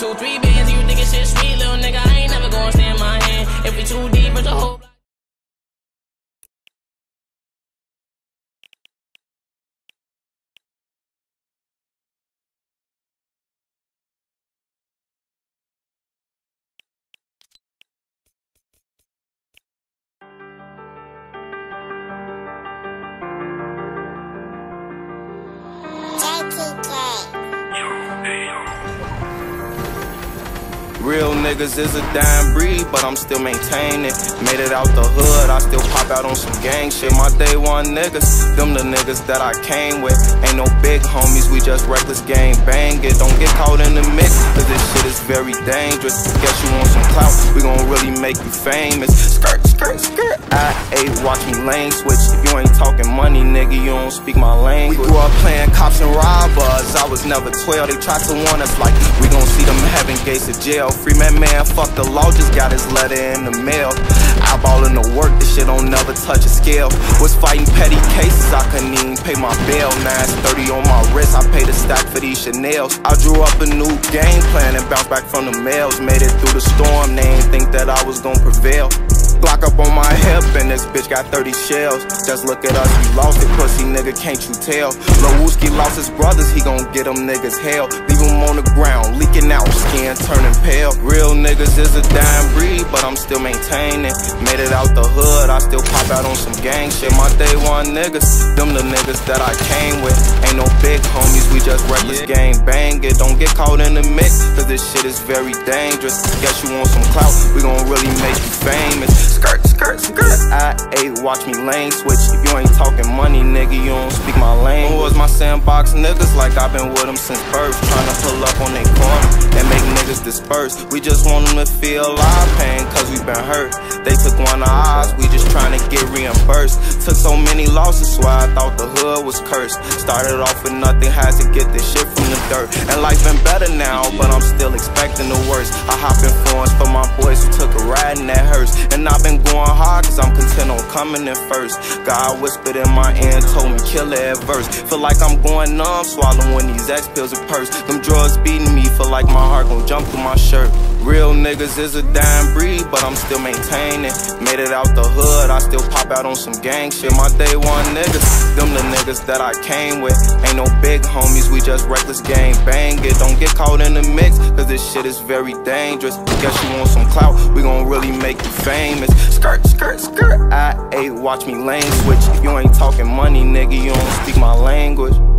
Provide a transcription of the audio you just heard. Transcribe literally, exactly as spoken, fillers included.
two, three bands, you think it's shit sweet, little nigga. I ain't never gonna stand my hand. If we too deep, it's a whole. Real niggas is a dying breed, but I'm still maintaining. Made it out the hood, I still pop out on some gang shit. My day one niggas, them the niggas that I came with. Ain't no big homies, we just reckless gang bang it. Don't get caught in the mix, cause this shit is very dangerous. Guess you want some clout, we gon' really make you famous. Skirt, skirt, skirt. I ate, watch me lane switch. If you ain't talking money, nigga, you don't speak my language. We grew up playing cops and robbers, I was never twelve. They tried to warn us like, we gon' see them heaven gates of jail. Free man, man, fuck the law, just got his letter in the mail. Eyeballing the work, this shit don't never touch a scale. Was fighting petty cases, I couldn't even pay my bail. Now it's thirty on my wrist, I paid a stack for these Chanels. I drew up a new game plan and bounced back from the mails. Made it through the storm, they ain't think that I was gonna prevail. Glock up on my hip and this bitch got thirty shells. Just look at us, we lost it, pussy nigga, can't you tell? Lil Wooski lost his brothers, he gon' get them niggas hell. Leave him on the ground, leaking out, skin turning pale. Real niggas is a dying breed, but I'm still maintaining. Made it out the hood, I still pop out on some gang shit. My day one niggas, them the niggas that I came with. Ain't no big homies, we just reckless gang bang it. Don't get caught in the mix, cause this shit is very dangerous. Guess you want some clout, we gon' really make you famous. Skirt, skirt, skirt. I ate, watch me lane switch. If you ain't talking money, nigga, you don't speak my language. Who was my sandbox niggas? Like I've been with them since birth. Tryna pull up on they corner and make niggas disperse. We just want them to feel our pain, cause we been hurt. They took one of ours, we just tryna get reimbursed. Took so many losses, so I thought the hood was cursed. Started off with nothing, had to get this shit from the dirt. And life been better now, but I'm still expecting the worst. I hop in Florence for my boys who took a ride in that hearse. And I've been going hard cause I'm content on coming in first. God whispered in my ear and told me kill it at verse. Feel like I'm going numb, swallowing these X pills and purse. Them drugs beating me, feel like my heart gon' jump through my shirt. Real niggas is a dying breed, but I'm still maintaining. Made it out the hood, I still pop out on some gang shit. My day one niggas, them the niggas that I came with. Ain't no big homies, we just reckless gang bang it. Don't get caught in the mix, cause this shit is very dangerous. Guess you want some clout, we gon' really make you famous. Skirt, skirt, skirt. I ate, watch me lane switch. If you ain't talking money, nigga, you don't speak my language.